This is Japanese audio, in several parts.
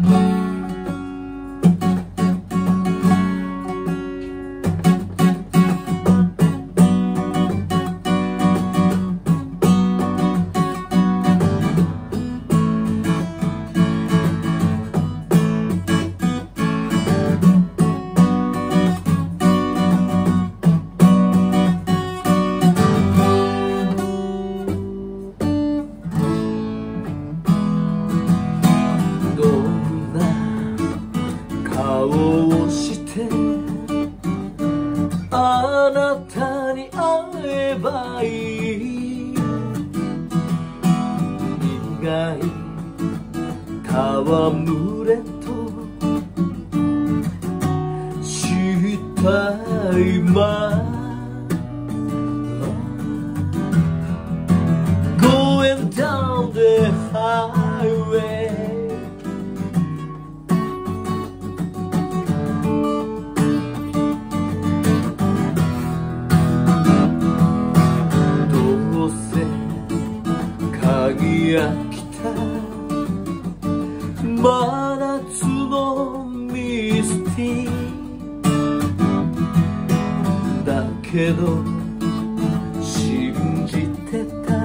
をしてあなたに会えばいい。苦い戯れとした今 Going down the highway輝きた真夏のミスティだけど信じてた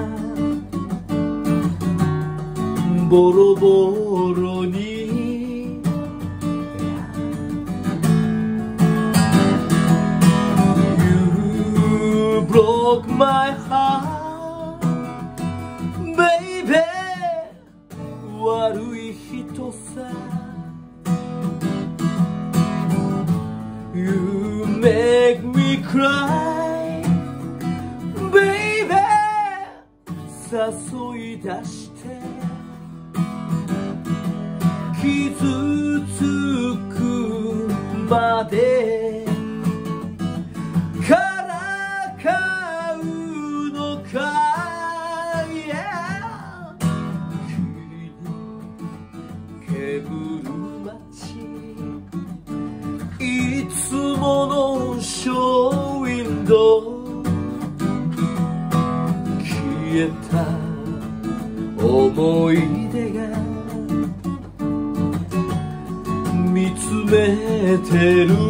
ボロボロにYou broke my heart Baby 悪い人さ You make me cry Baby 誘い出して傷つくまでからかうのかいつものショーウィンドウ消えた思い出が見つめてる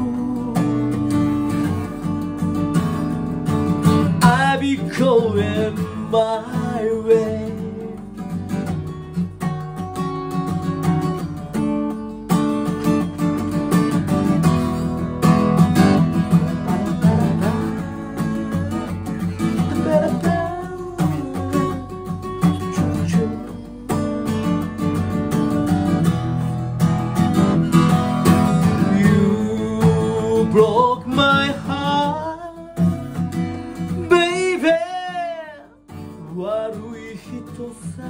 I be going my way Broke my heart, baby 悪い人さ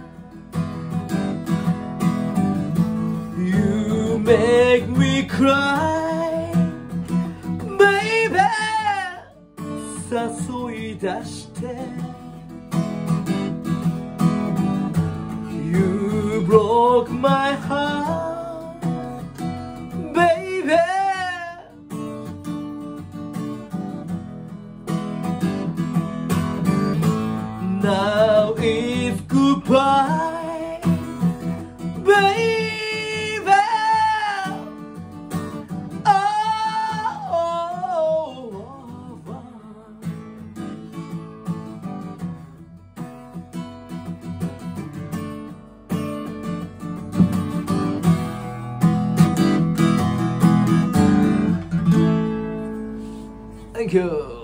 You make me cry, baby 誘い出して You broke my heart, baby Now it's goodbye, baby. Thank you.